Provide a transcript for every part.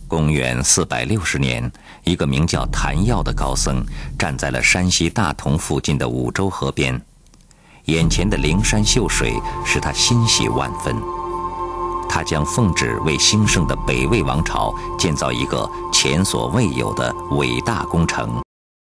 公元460年，一个名叫谭耀的高僧站在了山西大同附近的五洲河边，眼前的灵山秀水使他欣喜万分。他将奉旨为兴盛的北魏王朝建造一个前所未有的伟大工程。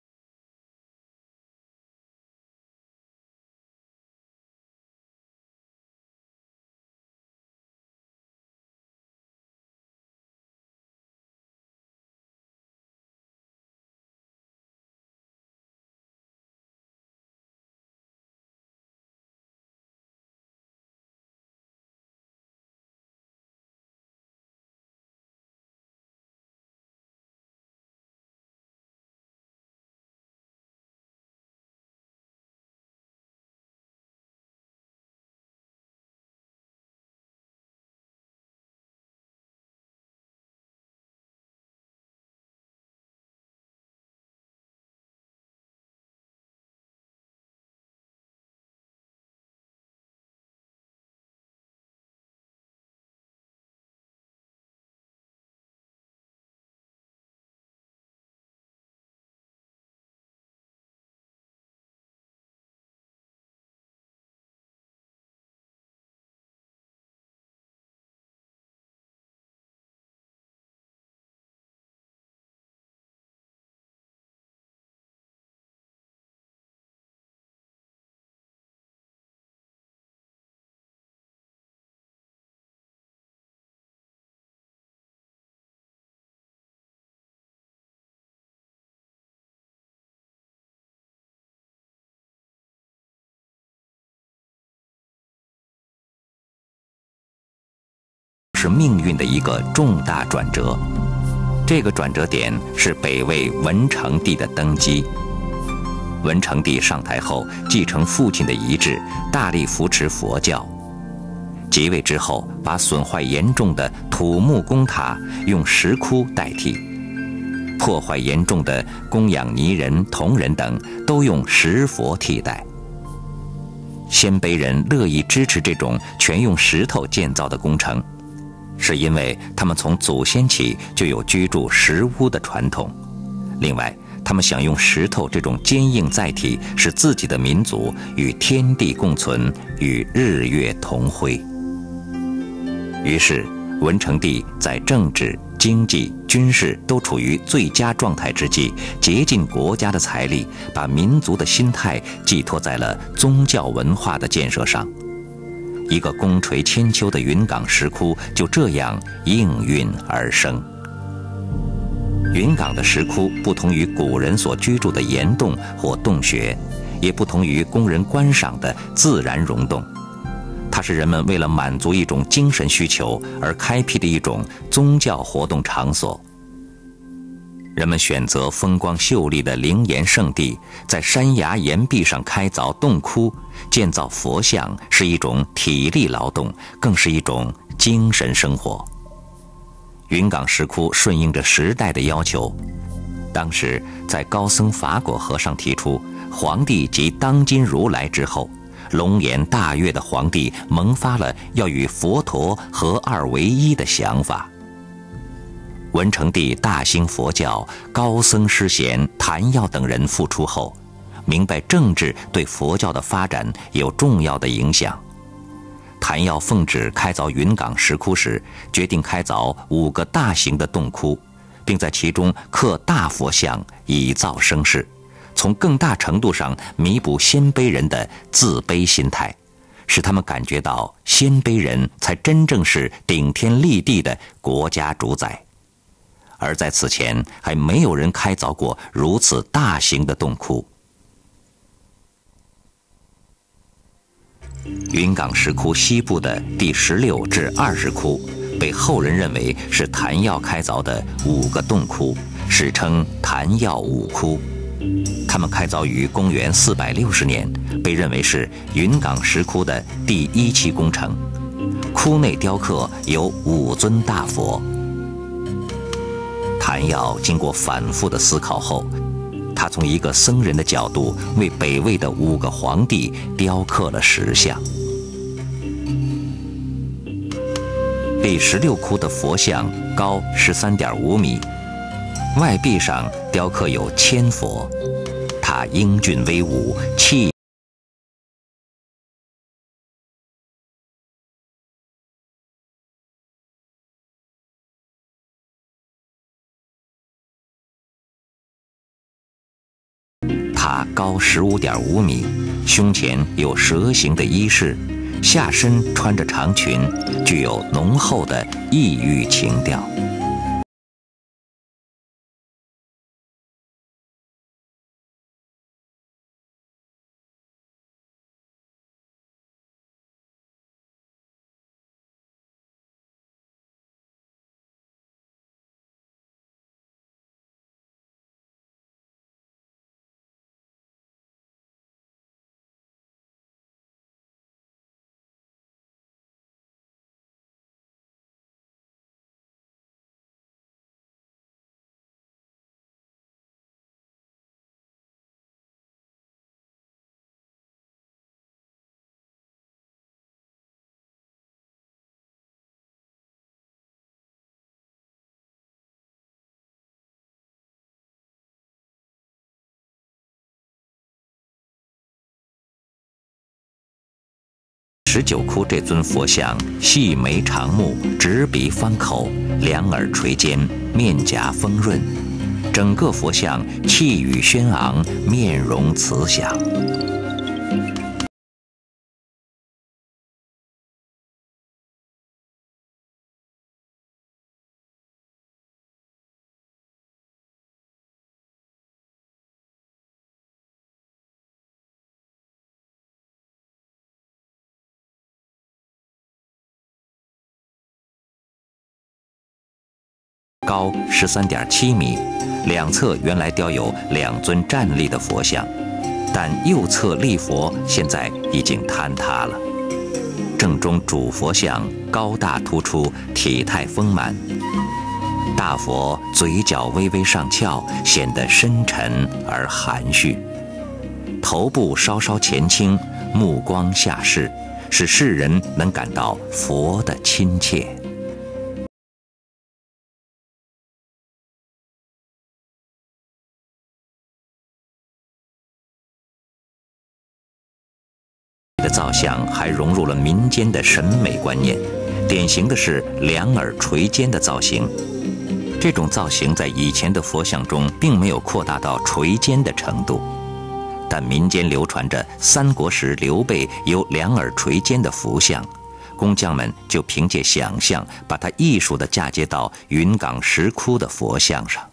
是命运的一个重大转折。这个转折点是北魏文成帝的登基。文成帝上台后，继承父亲的遗志，大力扶持佛教。即位之后，把损坏严重的土木公塔用石窟代替，破坏严重的供养泥人、铜人等都用石佛替代。鲜卑人乐意支持这种全用石头建造的工程，是因为他们从祖先起就有居住石屋的传统。另外，他们想用石头这种坚硬载体，使自己的民族与天地共存，与日月同辉。于是，文成帝在政治、经济、军事都处于最佳状态之际，竭尽国家的财力，把民族的心态寄托在了宗教文化的建设上。一个功垂千秋的云冈石窟就这样应运而生。云冈的石窟不同于古人所居住的岩洞或洞穴，也不同于供人观赏的自然溶洞。它是人们为了满足一种精神需求而开辟的一种宗教活动场所。人们选择风光秀丽的灵岩圣地，在山崖岩壁上开凿洞窟，建造佛像，是一种体力劳动，更是一种精神生活。云冈石窟顺应着时代的要求，当时在高僧法果和尚提出皇帝即当今如来之后，龙颜大悦的皇帝萌发了要与佛陀合二为一的想法。文成帝大兴佛教，高僧师贤谭耀等人复出后，明白政治对佛教的发展有重要的影响。谭耀奉旨开凿云冈石窟时，决定开凿5个大型的洞窟，并在其中刻大佛像，以造声势，从更大程度上弥补鲜卑人的自卑心态，使他们感觉到鲜卑人才真正是顶天立地的国家主宰。而在此前，还没有人开凿过如此大型的洞窟。云冈石窟西部的第16至20窟，被后人认为是谭耀开凿的5个洞窟，史称谭耀5窟。他们开凿于公元460年，被认为是云冈石窟的第1期工程。窟内雕刻有5尊大佛。谭耀经过反复的思考后，他从一个僧人的角度为北魏的5个皇帝雕刻了石像。 第16窟的佛像高13.5米，外壁上雕刻有千佛，它英俊威武，气它高15.5米，胸前有蛇形的衣饰，下身穿着长裙，具有浓厚的异域情调。19窟这尊佛像细眉长目，直鼻方口，两耳垂肩，面颊丰润，整个佛像气宇轩昂，面容慈祥。高13.7米，两侧原来雕有2尊站立的佛像，但右侧立佛现在已经坍塌了。正中主佛像高大突出，体态丰满，大佛嘴角微微上翘，显得深沉而含蓄，头部稍稍前倾，目光下视，使世人能感到佛的亲切。的造像还融入了民间的审美观念，典型的是两耳垂肩的造型。这种造型在以前的佛像中并没有扩大到垂肩的程度，但民间流传着三国时刘备有两耳垂肩的福像，工匠们就凭借想象把它艺术地嫁接到云冈石窟的佛像上。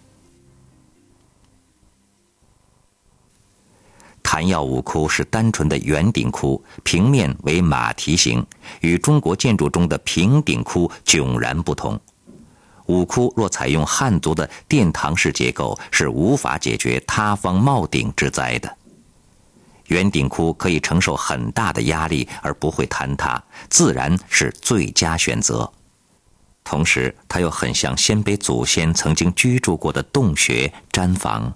昙曜五窟是单纯的圆顶窟，平面为马蹄形，与中国建筑中的平顶窟迥然不同。五窟若采用汉族的殿堂式结构，是无法解决塌方冒顶之灾的。圆顶窟可以承受很大的压力而不会坍塌，自然是最佳选择。同时，它又很像鲜卑祖先曾经居住过的洞穴、毡房。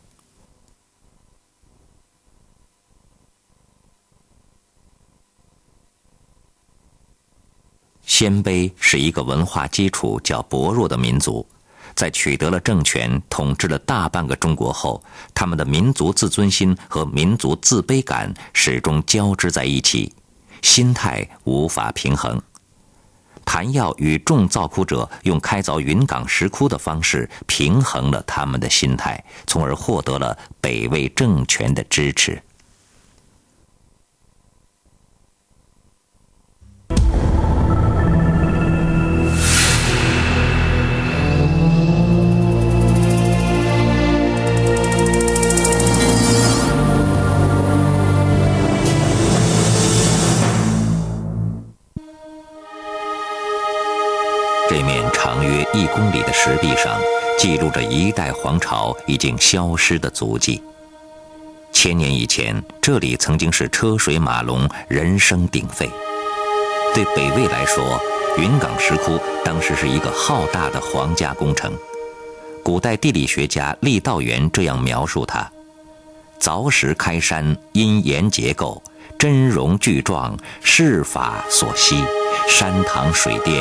鲜卑是一个文化基础较薄弱的民族，在取得了政权、统治了大半个中国后，他们的民族自尊心和民族自卑感始终交织在一起，心态无法平衡。昙曜与众造窟者用开凿云冈石窟的方式平衡了他们的心态，从而获得了北魏政权的支持。这面长约1公里的石壁上，记录着一代皇朝已经消失的足迹。1000年以前，这里曾经是车水马龙、人声鼎沸。对北魏来说，云冈石窟当时是一个浩大的皇家工程。古代地理学家郦道元这样描述它：凿石开山，因岩结构，真容巨壮，世法所希，山堂水殿，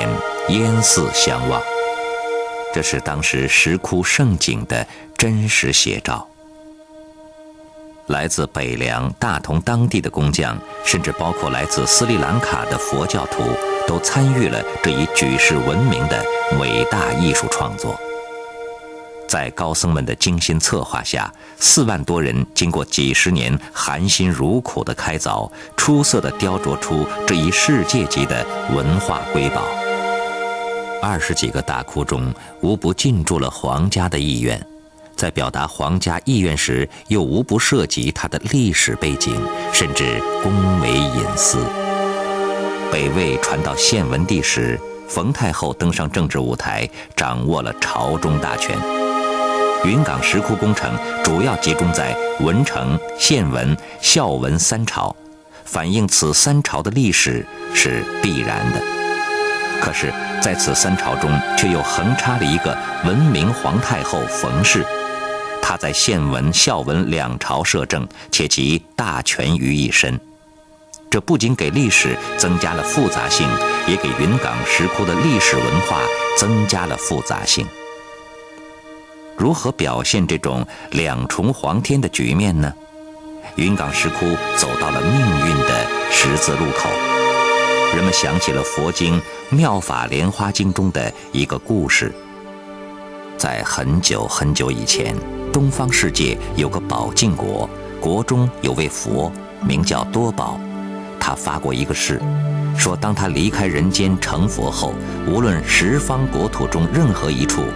烟似相望。这是当时石窟盛景的真实写照。来自北凉、大同当地的工匠，甚至包括来自斯里兰卡的佛教徒，都参与了这一举世闻名的伟大艺术创作。在高僧们的精心策划下，4万多人经过几十年含辛茹苦的开凿，出色地雕琢出这一世界级的文化瑰宝。20几个大窟中，无不进驻了皇家的意愿。在表达皇家意愿时，又无不涉及它的历史背景，甚至恭维隐私。北魏传到献文帝时，冯太后登上政治舞台，掌握了朝中大权。云冈石窟工程主要集中在文成、献文、孝文3朝，反映此3朝的历史是必然的。可是，在此3朝中，却又横插了一个文明皇太后冯氏。他在献文、孝文2朝摄政，且集大权于一身。这不仅给历史增加了复杂性，也给云冈石窟的历史文化增加了复杂性。如何表现这种2重皇天的局面呢？云冈石窟走到了命运的十字路口。人们想起了佛经《妙法莲华经》中的一个故事。在很久很久以前，东方世界有个宝镜国，国中有位佛，名叫多宝。他发过一个誓，说当他离开人间成佛后，无论十方国土中任何一处，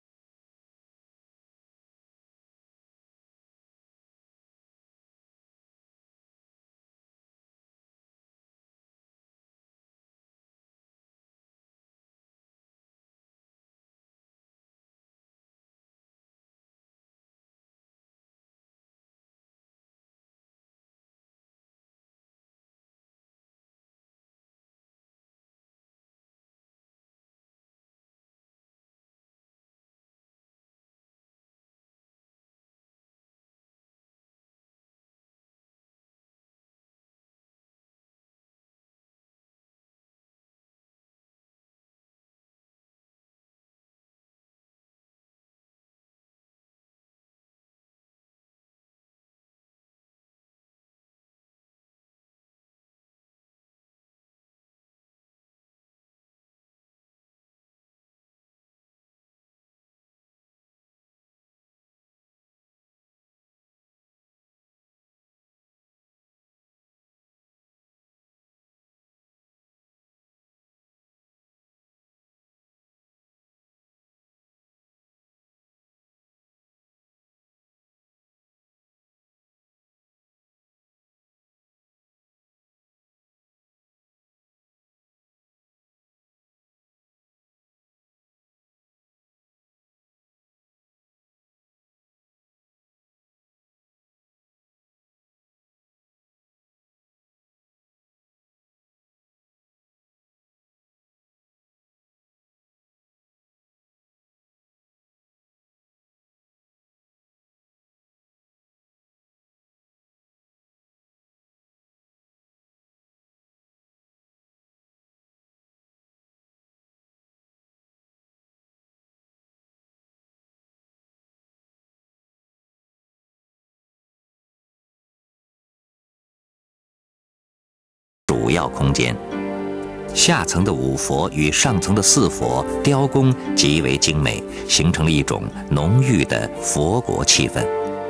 主要空间。下层的五佛与上层的四佛雕工极为精美，形成了一种浓郁的佛国气氛。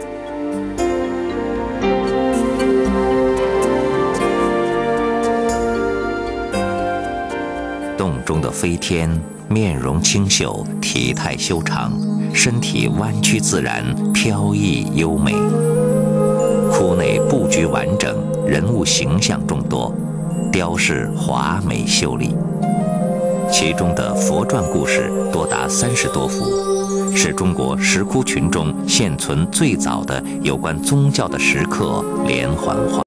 洞中的飞天面容清秀，体态修长，身体弯曲自然，飘逸优美。窟内布局完整，人物形象众多，雕饰华美秀丽。其中的佛传故事多达30多幅，是中国石窟群中现存最早的有关宗教的石刻连环画。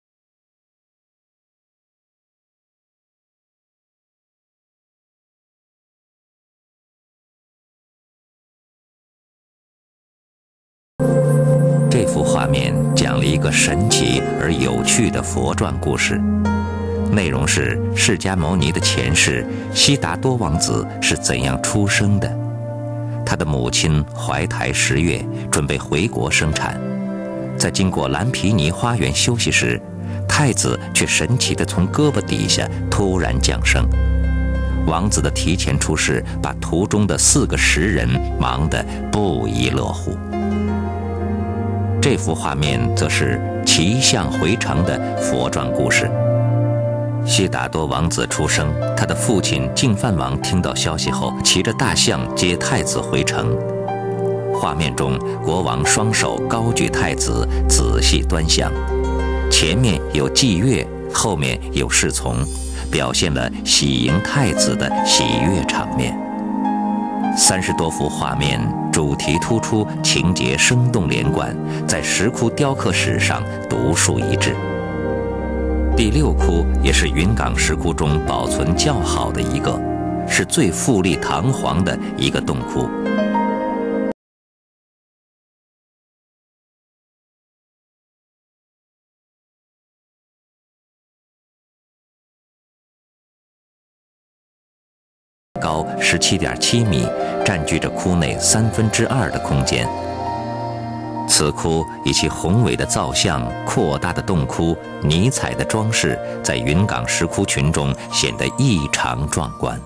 这幅画面讲了一个神奇而有趣的佛传故事。 内容是释迦牟尼的前世悉达多王子是怎样出生的。他的母亲怀胎10月，准备回国生产，在经过蓝毗尼花园休息时，太子却神奇地从胳膊底下突然降生。王子的提前出世，把途中的4个食人忙得不亦乐乎。这幅画面则是骑象回城的佛传故事。悉达多王子出生，他的父亲净饭王听到消息后，骑着大象接太子回城。画面中，国王双手高举太子，仔细端详，前面有祭乐，后面有侍从，表现了喜迎太子的喜悦场面。30多幅画面，主题突出，情节生动连贯，在石窟雕刻史上独树一帜。第6窟也是云冈石窟中保存较好的一个，是最富丽堂皇的一个洞窟。高17.7米，占据着窟内2/3的空间。此窟以其宏伟的造像、扩大的洞窟、尼彩的装饰，在云冈石窟群中显得异常壮观。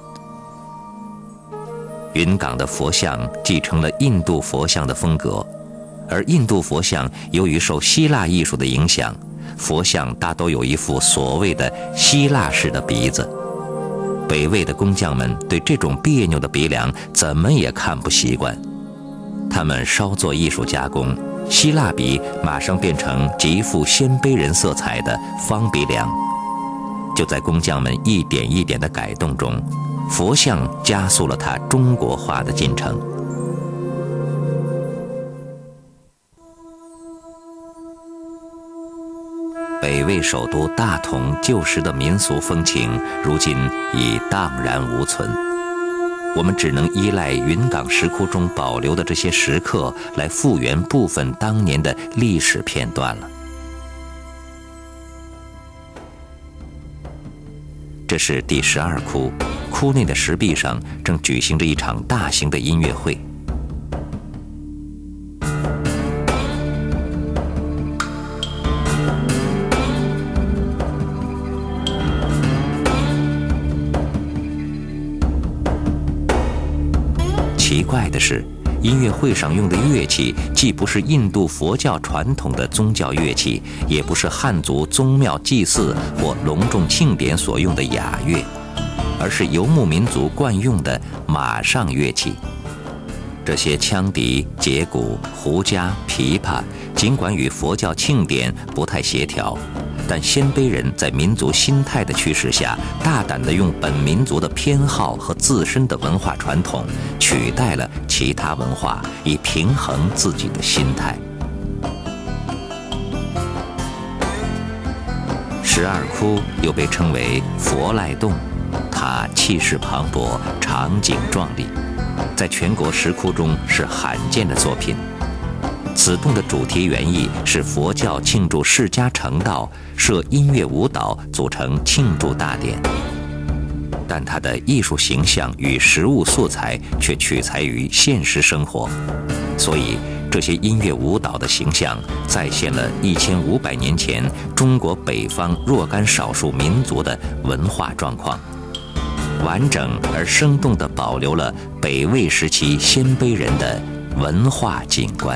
云冈的佛像继承了印度佛像的风格，而印度佛像由于受希腊艺术的影响，佛像大都有一副所谓的希腊式的鼻子。北魏的工匠们对这种别扭的鼻梁怎么也看不习惯，他们稍作艺术加工，希腊鼻马上变成极富鲜卑人色彩的方鼻梁。就在工匠们一点一点的改动中，佛像加速了它中国化的进程。北魏首都大同旧时的民俗风情，如今已荡然无存。我们只能依赖云冈石窟中保留的这些石刻来复原部分当年的历史片段了。这是第12窟，窟内的石壁上正举行着一场大型的音乐会。奇怪的是，音乐会上用的乐器既不是印度佛教传统的宗教乐器，也不是汉族宗庙祭祀或隆重庆典所用的雅乐，而是游牧民族惯用的马上乐器。这些羌笛、节鼓、胡笳、琵琶，尽管与佛教庆典不太协调，但鲜卑人在民族心态的驱使下，大胆地用本民族的偏好和自身的文化传统取代了其他文化，以平衡自己的心态。12窟又被称为佛赖洞，它气势磅礴，场景壮丽，在全国石窟中是罕见的作品。此洞的主题原意是佛教庆祝释迦成道，设音乐舞蹈组成庆祝大典，但它的艺术形象与实物素材却取材于现实生活，所以这些音乐舞蹈的形象再现了1500年前中国北方若干少数民族的文化状况，完整而生动地保留了北魏时期鲜卑人的文化景观。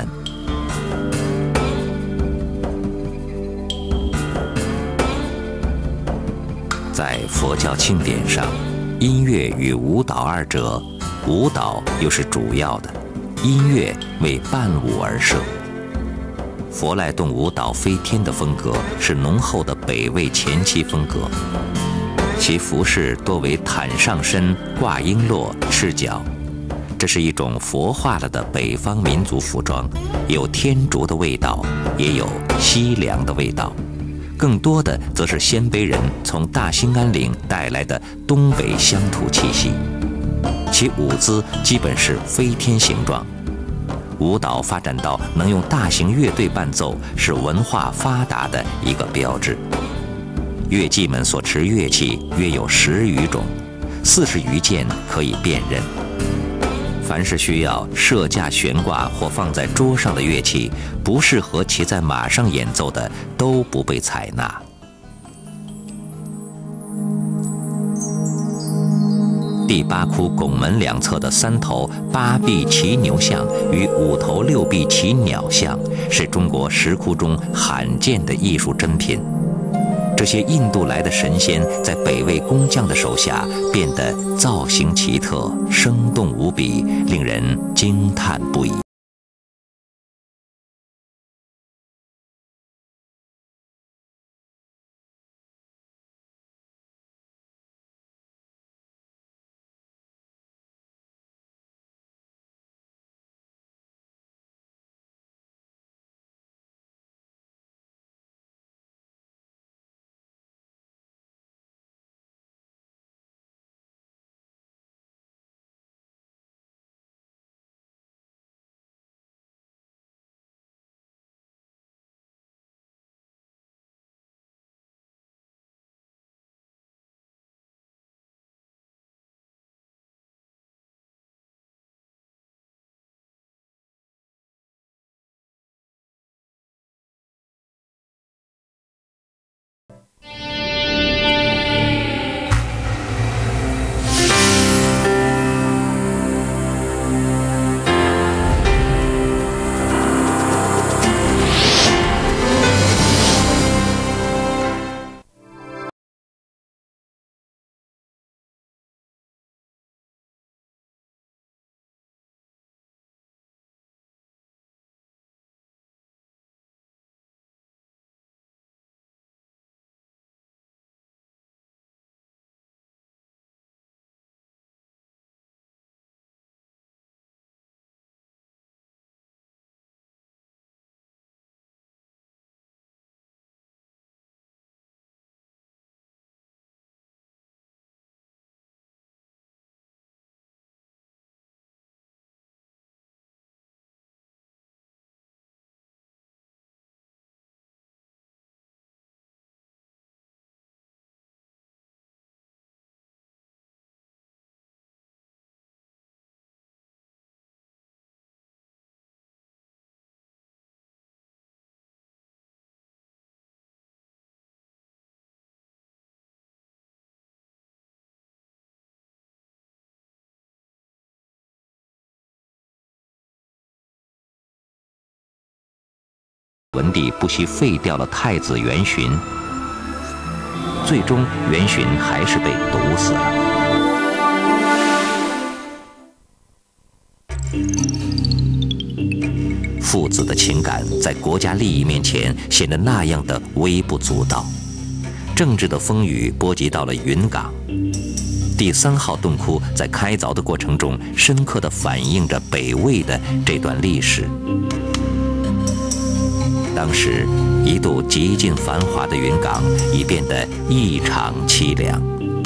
在佛教庆典上，音乐与舞蹈二者，舞蹈又是主要的，音乐为伴舞而设。佛赖洞舞蹈飞天的风格是浓厚的北魏前期风格，其服饰多为袒上身、挂璎珞、赤脚，这是一种佛化了的北方民族服装，有天竺的味道，也有西凉的味道。更多的则是鲜卑人从大兴安岭带来的东北乡土气息，其舞姿基本是飞天形状。舞蹈发展到能用大型乐队伴奏，是文化发达的一个标志。 乐伎们所持乐器约有10余种，40余件可以辨认。凡是需要设架悬挂或放在桌上的乐器，不适合骑在马上演奏的，都不被采纳。第8窟拱门两侧的3头8臂骑牛像与5头6臂骑鸟像，是中国石窟中罕见的艺术珍品。这些印度来的神仙在北魏工匠的手下变得造型奇特、生动无比，令人惊叹不已。文帝不惜废掉了太子元洵，最终元洵还是被毒死了。父子的情感在国家利益面前显得那样的微不足道，政治的风雨波及到了云冈。第3号洞窟在开凿的过程中，深刻地反映着北魏的这段历史。当时一度极尽繁华的云冈已变得异常凄凉。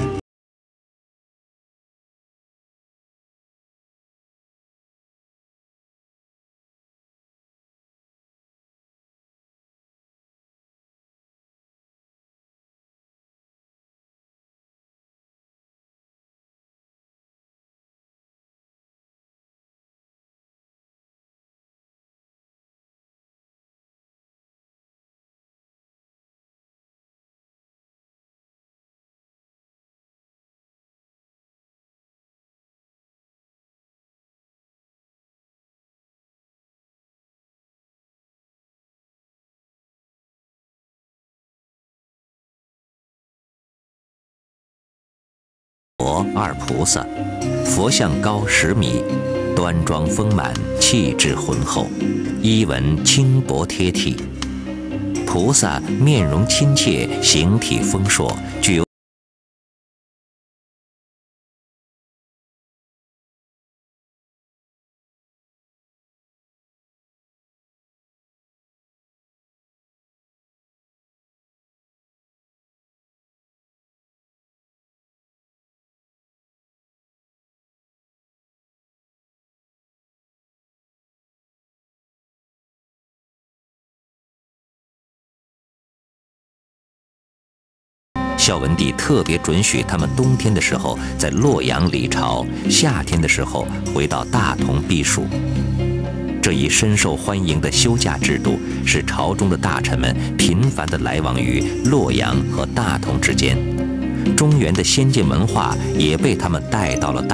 佛二菩萨，佛像高10米，端庄丰满，气质浑厚，衣纹轻薄贴体。菩萨面容亲切，形体丰硕，具有孝文帝特别准许他们冬天的时候在洛阳离朝，夏天的时候回到大同避暑。这一深受欢迎的休假制度，使朝中的大臣们频繁地来往于洛阳和大同之间，中原的先进文化也被他们带到了大。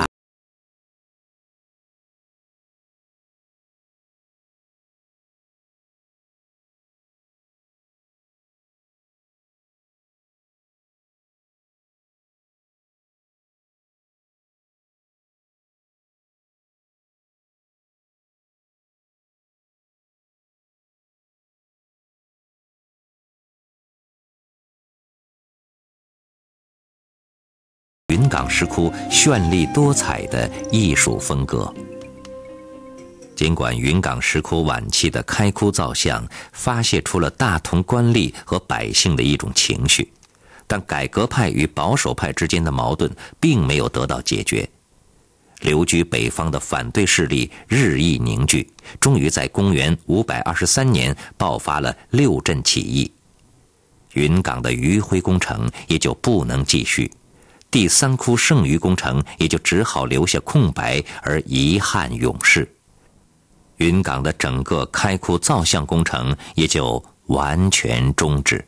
云冈石窟绚丽多彩的艺术风格。尽管云冈石窟晚期的开窟造像发泄出了大同官吏和百姓的一种情绪，但改革派与保守派之间的矛盾并没有得到解决。留居北方的反对势力日益凝聚，终于在公元523年爆发了六镇起义，云冈的余晖工程也就不能继续。第三窟剩余工程也就只好留下空白而遗憾永逝，云冈的整个开窟造像工程也就完全终止。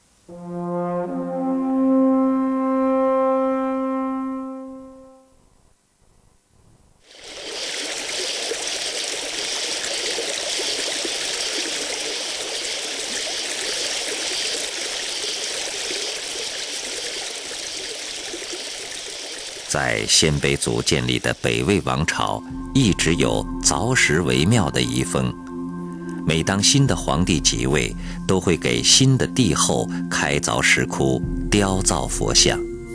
在鲜卑族建立的北魏王朝，一直有凿石为庙的遗风。每当新的皇帝即位，都会给新的帝后开凿石窟，雕造佛像。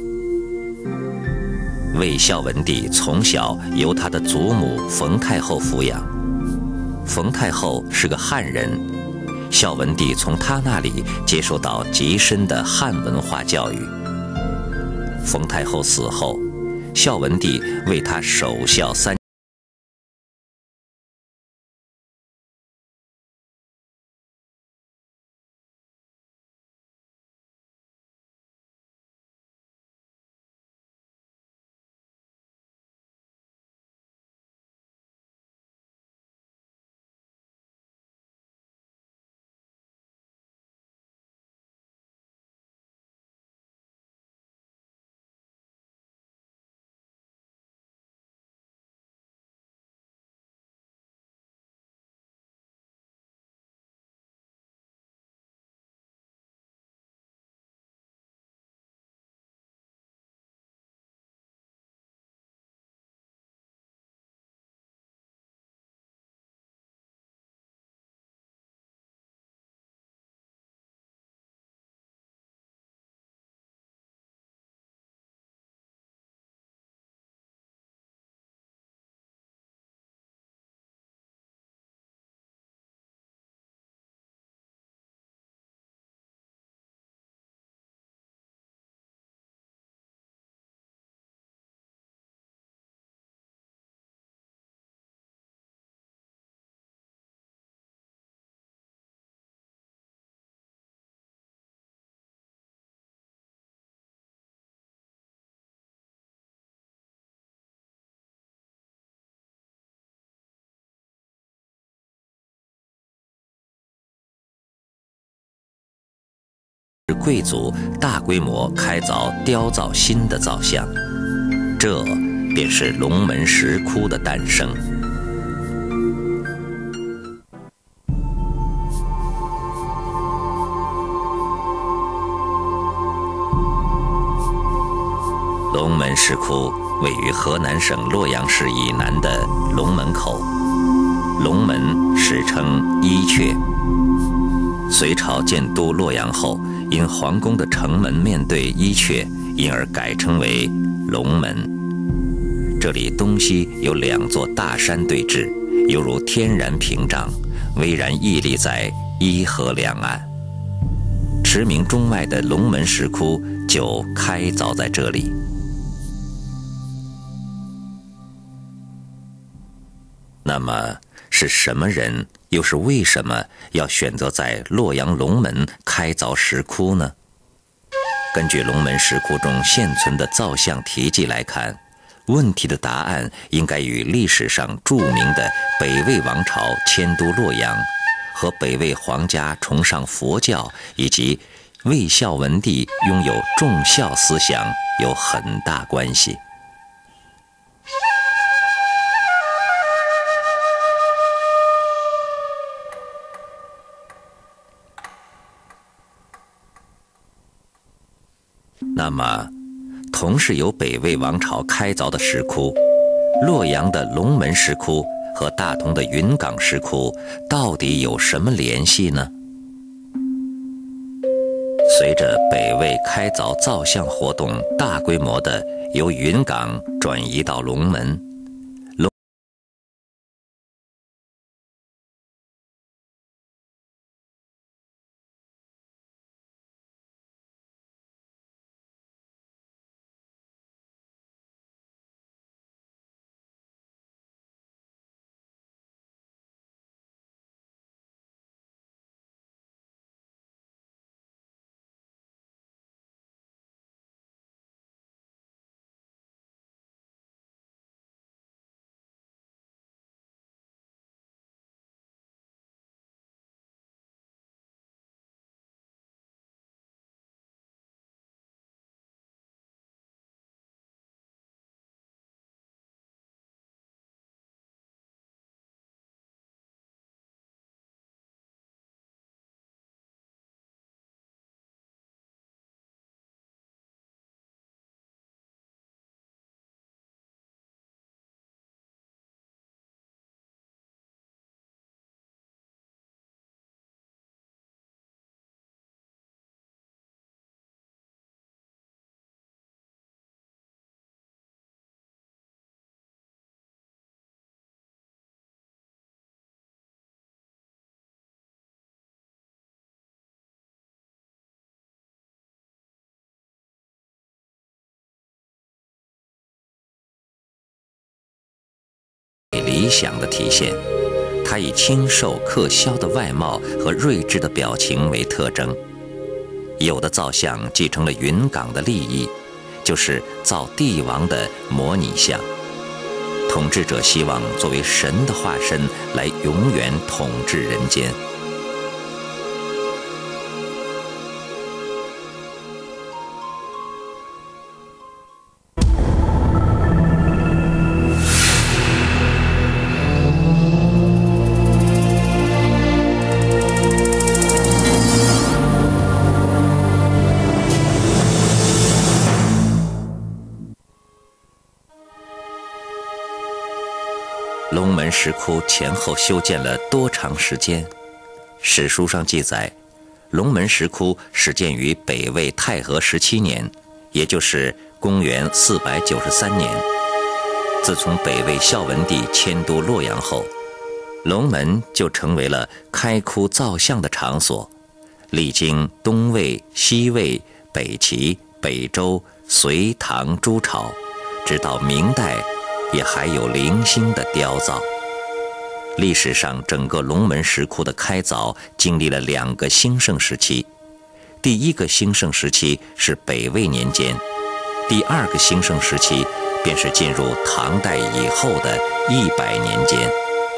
魏孝文帝从小由他的祖母冯太后抚养，冯太后是个汉人，孝文帝从他那里接受到极深的汉文化教育。冯太后死后，孝文帝为他守孝3年。贵族大规模开凿雕造新的造像，这便是龙门石窟的诞生。龙门石窟位于河南省洛阳市以南的龙门口，龙门史称伊阙。隋朝建都洛阳后，因皇宫的城门面对伊阙，因而改称为龙门。这里东西有2座大山对峙，犹如天然屏障，巍然屹立在伊河两岸。驰名中外的龙门石窟就开凿在这里。那么是什么人，又是为什么要选择在洛阳龙门开凿石窟呢？ 根据龙门石窟中现存的造像题记来看，问题的答案应该与历史上著名的北魏王朝迁都洛阳，和北魏皇家崇尚佛教以及魏孝文帝拥有重孝思想有很大关系。那么，同是由北魏王朝开凿的石窟，洛阳的龙门石窟和大同的云冈石窟到底有什么联系呢？随着北魏开凿造像活动大规模地由云冈转移到龙门，理想的体现。它以清瘦克削的外貌和睿智的表情为特征。有的造像继承了云冈的利益，就是造帝王的模拟像。统治者希望作为神的化身来永远统治人间。龙门石窟前后修建了多长时间？史书上记载，龙门石窟始建于北魏太和17年，也就是公元493年。自从北魏孝文帝迁都洛阳后，龙门就成为了开窟造像的场所。历经东魏、西魏、北齐、北周、隋唐诸朝，直到明代也还有零星的雕造。历史上整个龙门石窟的开凿经历了2个兴盛时期。第一个兴盛时期是北魏年间，第2个兴盛时期便是进入唐代以后的100年间。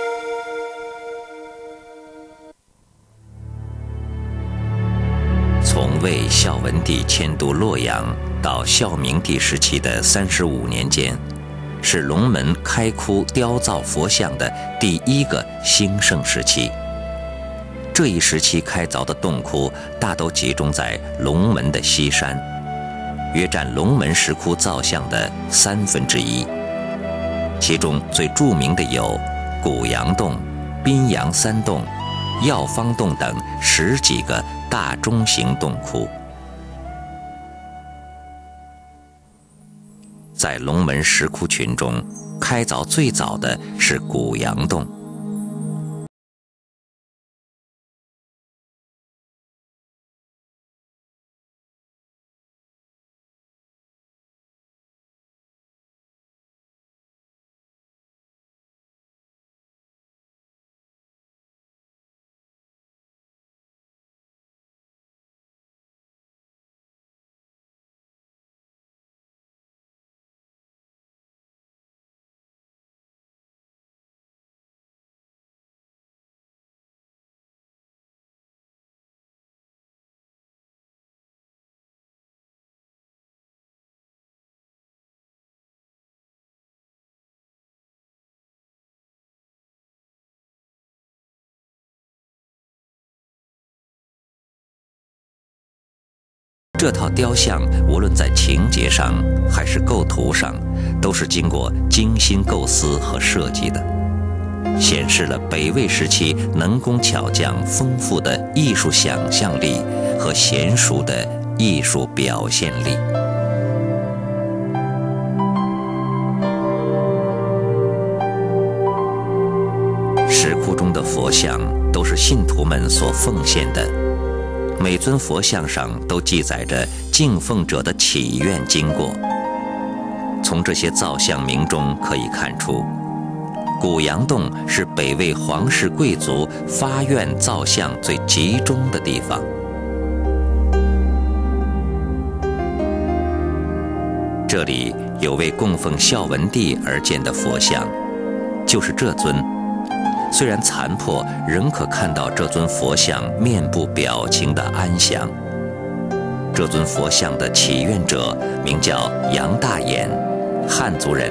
从魏孝文帝迁都洛阳到孝明帝时期的35年间，是龙门开窟雕造佛像的第1个兴盛时期。这一时期开凿的洞窟大都集中在龙门的西山，约占龙门石窟造像的1/3。其中最著名的有古阳洞、宾阳3洞、药方洞等10几个大中型洞窟。在龙门石窟群中，开凿最早的是古阳洞。 这套雕像无论在情节上还是构图上，都是经过精心构思和设计的，显示了北魏时期能工巧匠丰富的艺术想象力和娴熟的艺术表现力。石窟中的佛像都是信徒们所奉献的，每尊佛像上都记载着敬奉者的祈愿经过。从这些造像名中可以看出，古阳洞是北魏皇室贵族发愿造像最集中的地方。这里有为供奉孝文帝而建的佛像，就是这尊。虽然残破，仍可看到这尊佛像面部表情的安详。这尊佛像的祈愿者名叫杨大眼，汉族人。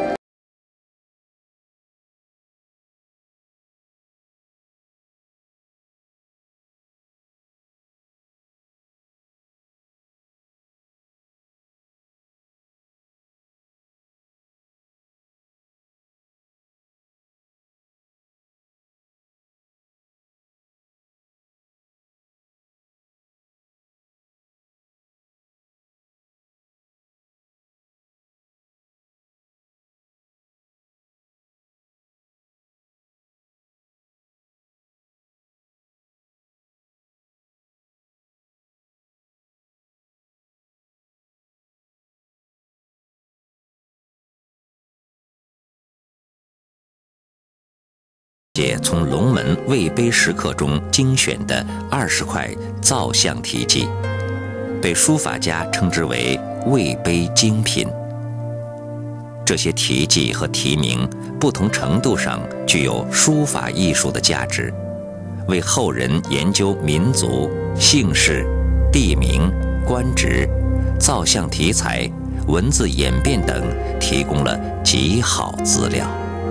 从龙门魏碑石刻中精选的20块造像题记，被书法家称之为魏碑精品。这些题记和题名不同程度上具有书法艺术的价值，为后人研究民族、姓氏、地名、官职、造像题材、文字演变等提供了极好资料。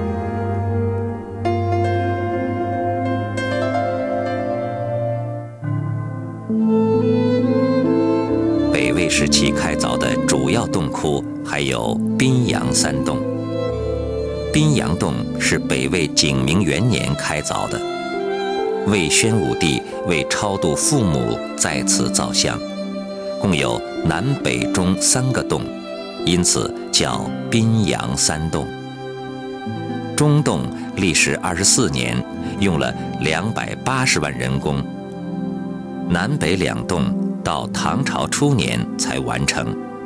北魏时期开凿的主要洞窟还有宾阳三洞。宾阳洞是北魏景明元年开凿的，魏宣武帝为超度父母在此造像，共有南北中3个洞，因此叫宾阳三洞。中洞历时24年，用了280万人工。南北2洞到唐朝初年才完成。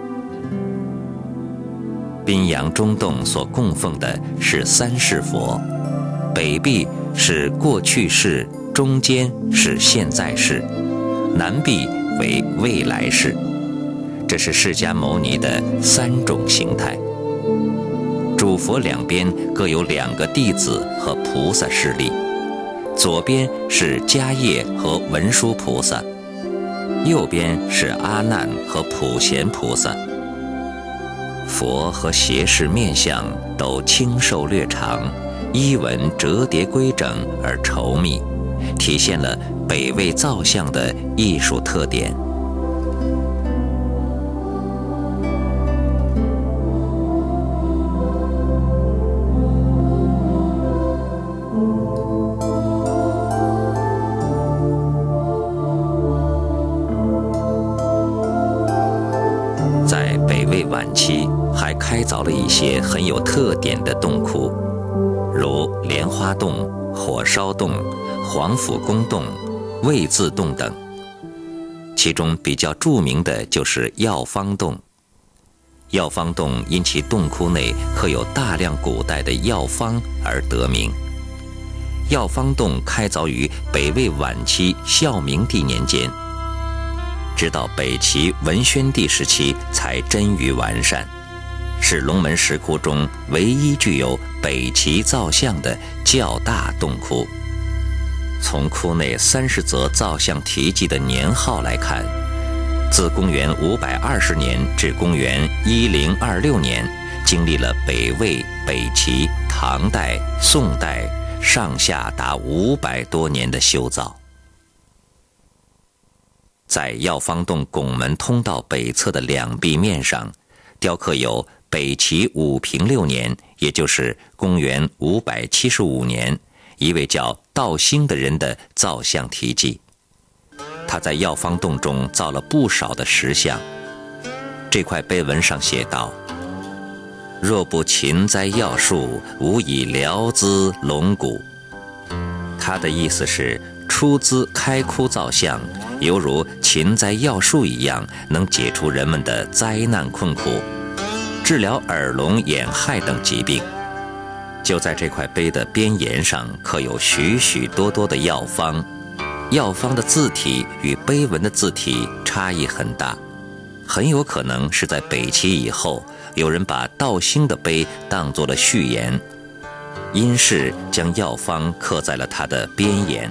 宾阳中洞所供奉的是3世佛，北壁是过去世，中间是现在世，南壁为未来世。这是释迦牟尼的3种形态。主佛两边各有2个弟子和菩萨势力，左边是迦叶和文殊菩萨，右边是阿难和普贤菩萨。佛和胁侍面相都清瘦略长，衣纹折叠规整而稠密，体现了北魏造像的艺术特点。在北魏晚期，还开凿了一些很有特点的洞窟，如莲花洞、火烧洞、黄甫公洞、魏字洞等。其中比较著名的就是药方洞。药方洞因其洞窟内刻有大量古代的药方而得名。药方洞开凿于北魏晚期孝明帝年间，直到北齐文宣帝时期才臻于完善，是龙门石窟中唯一具有北齐造像的较大洞窟。从窟内30则造像题记的年号来看，自公元520年至公元1026年，经历了北魏、北齐、唐代、宋代上下达500多年的修造。 在药方洞拱门通道北侧的两壁面上，雕刻有北齐武平6年，也就是公元575年，一位叫道兴的人的造像题记。他在药方洞中造了不少的石像。这块碑文上写道：若不勤栽药树，无以疗兹龙骨。他的意思是，出资开窟造像，犹如勤栽药树一样，能解除人们的灾难困苦，治疗耳聋眼害等疾病。就在这块碑的边沿上刻有许许多多的药方，药方的字体与碑文的字体差异很大，很有可能是在北齐以后，有人把道兴的碑当作了序言，因是将药方刻在了它的边沿。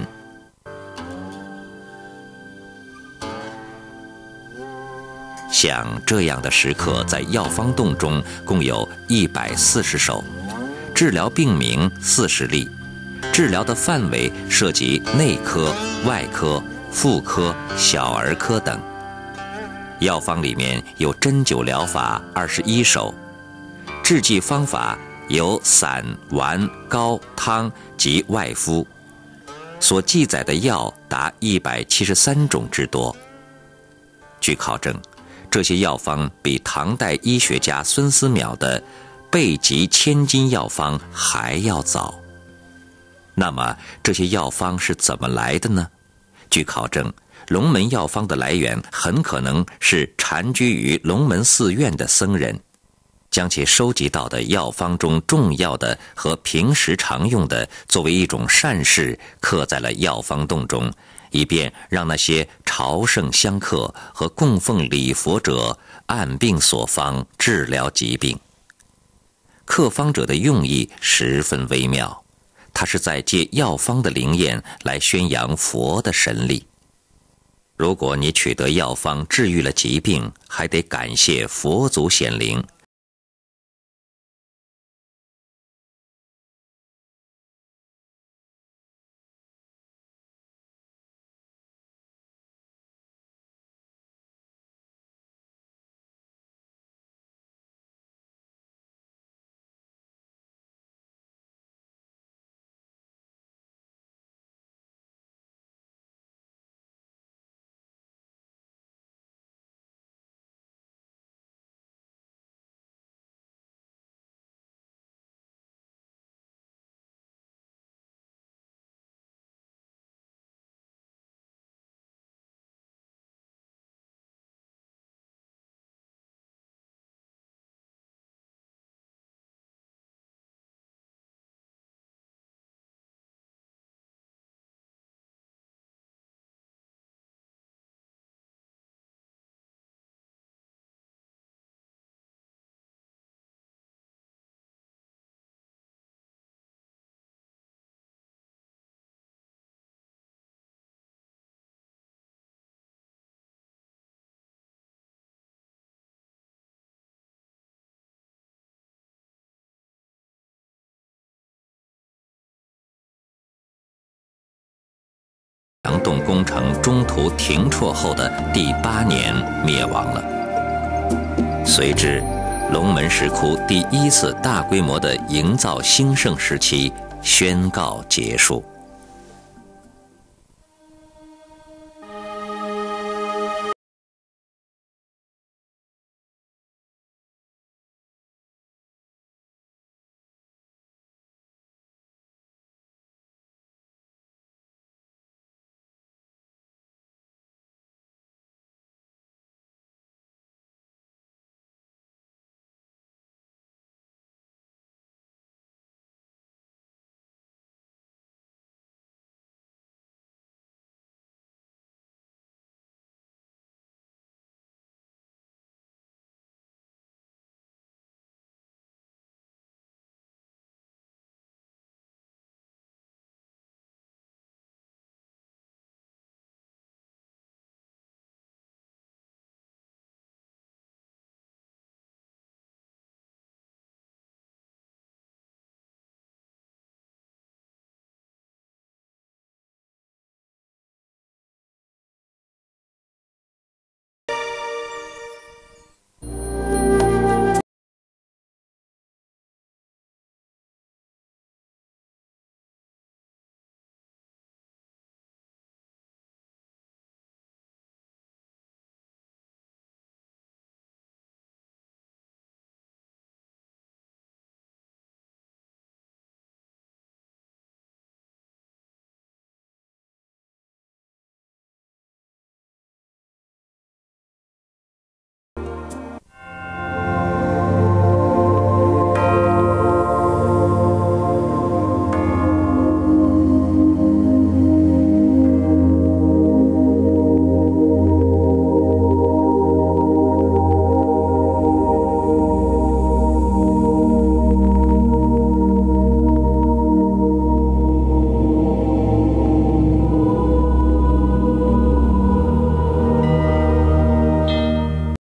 像这样的石刻在药方洞中共有140首，治疗病名40例，治疗的范围涉及内科、外科、妇科、小儿科等。药方里面有针灸疗法21首，制剂方法有散、丸、膏、汤及外敷，所记载的药达173种之多。据考证，这些药方比唐代医学家孙思邈的《备急千金药方》还要早。那么这些药方是怎么来的呢？据考证，龙门药方的来源很可能是禅居于龙门寺院的僧人，将其收集到的药方中重要的和平时常用的作为一种善事刻在了药方洞中，以便让那些朝圣香客和供奉礼佛者按病所方，治疗疾病。刻方者的用意十分微妙，他是在借药方的灵验来宣扬佛的神力。如果你取得药方治愈了疾病，还得感谢佛祖显灵。梁洞工程中途停辍后的第8年灭亡了。随之，龙门石窟第1次大规模的营造兴盛时期宣告结束。